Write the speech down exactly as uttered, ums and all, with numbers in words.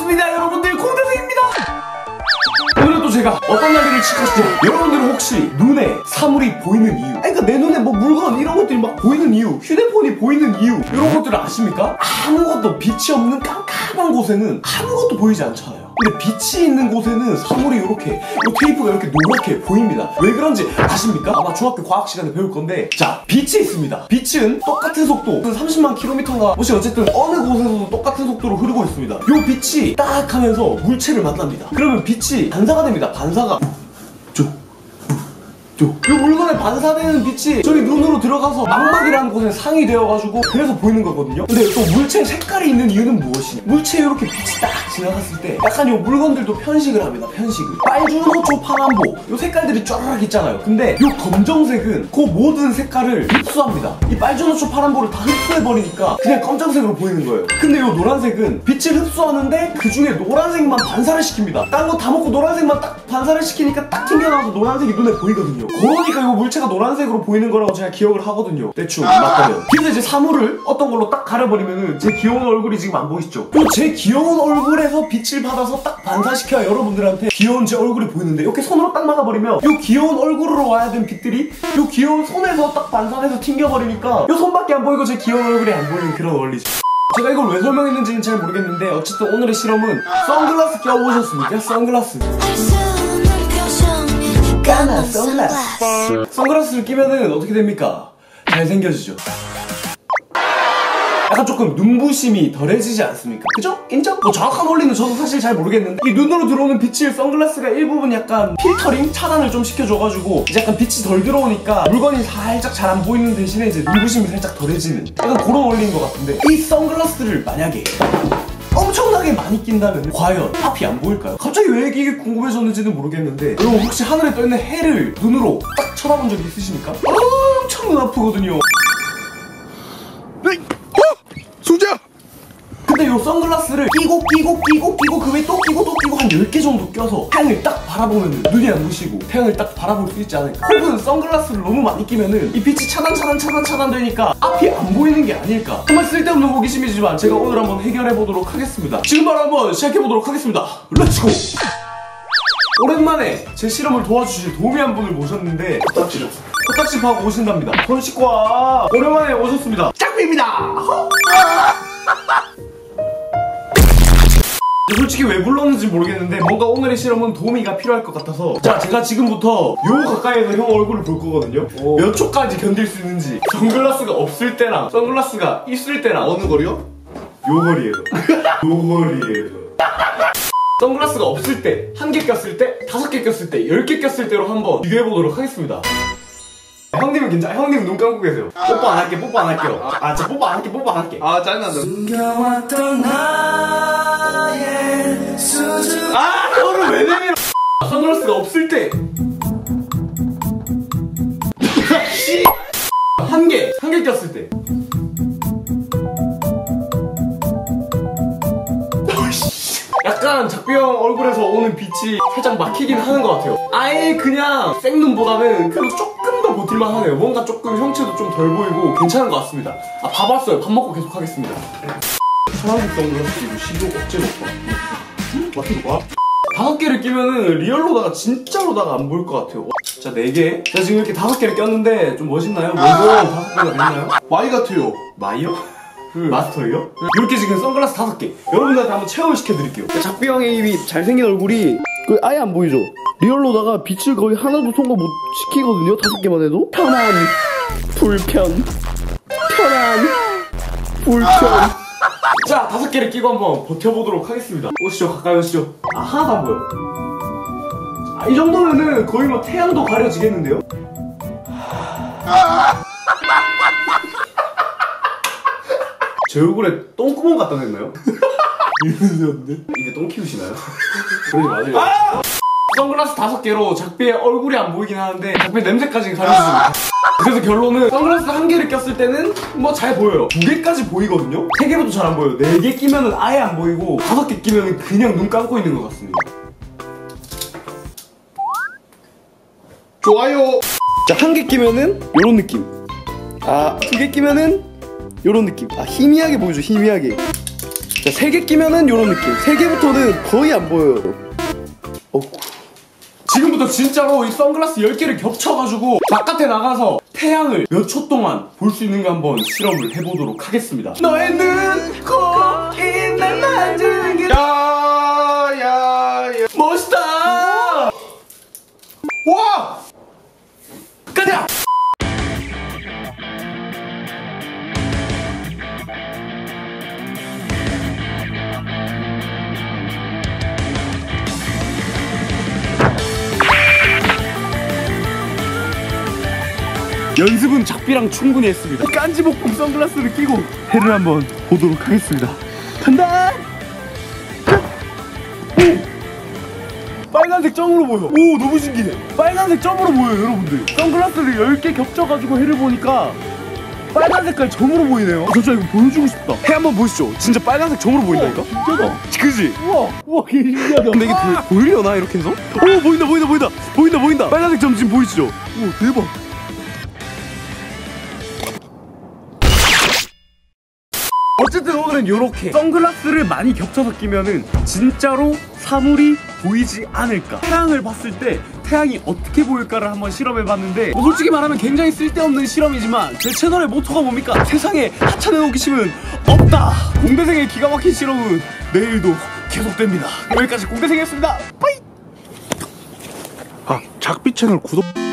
반갑습니다 여러분들, 콩대생입니다. 오늘은 또 제가 어떤 난리를 칠까 싶죠. 여러분들은 혹시 눈에 사물이 보이는 이유, 아니 그러니까 내 눈에 뭐 물건 이런 것들이 막 보이는 이유, 휴대폰이 보이는 이유, 이런 것들을 아십니까? 아무것도 빛이 없는 깜깜한 곳에는 아무것도 보이지 않잖아요. 근데 빛이 있는 곳에는 사물이 이렇게, 이 테이프가 이렇게 노랗게 보입니다. 왜 그런지 아십니까? 아마 중학교 과학 시간에 배울 건데, 자, 빛이 있습니다. 빛은 똑같은 속도, 삼십만 킬로미터가 뭐지 어쨌든 어느 곳에서도 똑같은 속도로 흐르고 있습니다. 이 빛이 딱 하면서 물체를 만납니다. 그러면 빛이 반사가 됩니다. 반사가 이 물건에 반사되는 빛이 저희 눈으로 들어가서 망막이라는 곳에 상이 되어가지고 그래서 보이는 거거든요. 근데 또 물체 색깔이 있는 이유는 무엇이냐, 물체에 이렇게 빛이 딱 지나갔을 때 약간 이 물건들도 편식을 합니다. 편식을. 빨주노초 파란보 이 색깔들이 쫘라락 있잖아요. 근데 이 검정색은 그 모든 색깔을 흡수합니다. 이 빨주노초 파란보를 다 흡수해버리니까 그냥 검정색으로 보이는 거예요. 근데 이 노란색은 빛을 흡수하는데 그 중에 노란색만 반사를 시킵니다. 딴 거 다 먹고 노란색만 딱 반사를 시키니까 딱 튕겨나와서 노란색이 눈에 보이거든요. 그러니까 이거 물체가 노란색으로 보이는 거라고 제가 기억을 하거든요. 대충 맞다면. 그래서 이제 사물을 어떤 걸로 딱 가려버리면은 제 귀여운 얼굴이 지금 안 보이시죠? 또 제 귀여운 얼굴에서 빛을 받아서 딱 반사시켜야 여러분들한테 귀여운 제 얼굴이 보이는데, 이렇게 손으로 딱 막아버리면 이 귀여운 얼굴으로 와야 된 빛들이 이 귀여운 손에서 딱 반사돼서 튕겨버리니까 이 손밖에 안 보이고 제 귀여운 얼굴이 안 보이는 그런 원리죠. 제가 이걸 왜 설명했는지는 잘 모르겠는데 어쨌든 오늘의 실험은 선글라스 껴보셨습니까? 선글라스. 까만 선글라스. 선글라스를 끼면은 어떻게 됩니까? 잘생겨지죠. 약간 조금 눈부심이 덜해지지 않습니까? 그죠? 인정? 뭐 정확한 원리는 저도 사실 잘 모르겠는데, 이 눈으로 들어오는 빛을 선글라스가 일부분 약간 필터링? 차단을 좀 시켜줘가지고 이제 약간 빛이 덜 들어오니까 물건이 살짝 잘 안 보이는 대신에 이제 눈부심이 살짝 덜해지는 약간 그런 원리인 것 같은데, 이 선글라스를 만약에 엄청나게 많이 낀다면 과연 앞이 안 보일까요? 갑자기 왜 이게 궁금해졌는지는 모르겠는데, 여러분 혹시 하늘에 떠있는 해를 눈으로 딱 쳐다본 적이 있으십니까? 엄청 눈 아프거든요. 수자! 근데 이 선글라스를 끼고 끼고 끼고 끼고 그 외에 또 끼고 또 끼고 한 열 개 정도 껴서 태양을 딱 바라보면 눈이 안 부시고 태양을 딱 바라볼 수 있지 않을까? 혹은 선글라스를 너무 많이 끼면은 이 빛이 차단 차단 차단 차단되니까 앞이 안 보이는 게 아닐까? 정말 쓸데없는 호기심이지만 제가 오늘 한번 해결해 보도록 하겠습니다. 지금 바로 한번 시작해 보도록 하겠습니다. 렛츠고! 오랜만에 제 실험을 도와주실 도우미 한 분을 모셨는데 코딱지를 코딱지 파고 오신답니다. 손 씻고 와. 오랜만에 오셨습니다. 짱입니다. 솔직히 왜 불렀는지 모르겠는데 뭔가 오늘의 실험은 도우미가 필요할 것 같아서, 자, 제가 지금부터 요 가까이에서 형 얼굴을 볼 거거든요. 오. 몇 초까지 견딜 수 있는지. 선글라스가 없을 때랑 선글라스가 있을 때랑 어느 거리요? 요 거리에서 요 거리에서 선글라스가 없을 때, 한 개 꼈을 때, 다섯 개 꼈을 때, 열 개 꼈을 때로 한번 비교해보도록 하겠습니다. 형님은 괜찮아. 형님은 눈 감고 계세요. 뽀뽀 안 할게, 뽀뽀 안 할게요. 아, 진짜 뽀뽀 안 할게, 뽀뽀 안 할게. 아, 짜증난다. 숨겨왔던 나의 수줍. 아, 너를 왜 내밀어? 선글라스가 없을 때. 한 개, 한 개 꼈을 때. 약간 작비 형 얼굴에서 오는 빛이 살짝 막히긴 하는 것 같아요. 아예 그냥 생눈보다는 그래도 조금 더 버틸만 하네요. 뭔가 조금 형체도 좀 덜 보이고 괜찮은 것 같습니다. 아, 봐봤어요. 밥 먹고 계속 하겠습니다. 파란색 선글라스 이거 시도 억제로 봐. 맞긴 봐. 다섯 개를 끼면은 리얼로다가 진짜로다가 안 보일 것 같아요. 자, 네 개. 제가 지금 이렇게 다섯 개를 꼈는데 좀 멋있나요? 뭔가 다섯 개가 됐나요? 마이 같아요. 마이요? 음. 마스터예요? 음. 이렇게 지금 선글라스 다섯 개 여러분들한테 한번 체험을 시켜드릴게요. 작비 형의 이 잘생긴 얼굴이 그 아예 안 보이죠? 리얼로다가 빛을 거의 하나도 통과 못 시키거든요. 다섯 개만 해도. 편안, 불편, 편안, 불편. 자, 다섯 개를 끼고 한번 버텨보도록 하겠습니다. 오시죠, 가까이 오시죠. 아, 하나도 안 보여. 아, 이 정도면은 거의 뭐 태양도 가려지겠는데요? 제 얼굴에 똥구멍 갖다 냈나요? 이러셨는데? 이게 똥 키우시나요? 그러지 마세요. 아! 선글라스 다섯 개로 작비의 얼굴이 안 보이긴 하는데 작비 냄새까지 가려주습니다. 그래서 결론은 선글라스 한 개를 꼈을 때는 뭐 잘 보여요. 두 개까지 보이거든요? 세 개부터 잘 안 보여요. 네 개 끼면은 아예 안 보이고 다섯 개 끼면은 그냥 눈 감고 있는 것 같습니다. 좋아요. 자, 한 개 끼면은 요런 느낌. 아, 두 개 끼면은 요런 느낌. 아, 희미하게 보여줘, 희미하게. 자, 세 개 끼면은 요런 느낌. 세 개부터는 거의 안 보여요. 어. 지금부터 진짜로 이 선글라스 열 개를 겹쳐가지고 바깥에 나가서 태양을 몇 초 동안 볼 수 있는 거 한번 실험을 해보도록 하겠습니다. 너의 눈, 코, 입날 만지는 게 야야야. 멋있다! 와! 가자! 연습은 작비랑 충분히 했습니다. 깐지복봉 선글라스를 끼고 해를 한번 보도록 하겠습니다. 간다! 오! 빨간색 점으로 보여. 오, 너무 신기해. 빨간색 점으로 보여요, 여러분들. 선글라스를 열 개 겹쳐가지고 해를 보니까 빨간 색깔 점으로 보이네요. 저 진짜 이거 보여주고 싶다. 해 한번 보시죠. 진짜 빨간색 점으로 보인다니까? 진짜다. 그지? 우와, 우와, 개 신기하다. 근데 이게 보, 보이려나 이렇게 해서? 오, 보인다, 보인다, 보인다, 보인다, 보인다. 빨간색 점 지금 보이시죠? 오, 대박. 어쨌든 오늘은 이렇게 선글라스를 많이 겹쳐서 끼면은 진짜로 사물이 보이지 않을까, 태양을 봤을 때 태양이 어떻게 보일까를 한번 실험해봤는데, 뭐 솔직히 말하면 굉장히 쓸데없는 실험이지만 제 채널의 모토가 뭡니까? 세상에 하찮은 호기심은 없다. 공대생의 기가 막힌 실험은 내일도 계속됩니다. 여기까지 공대생이었습니다. 빠이. 아, 작비 채널 구독.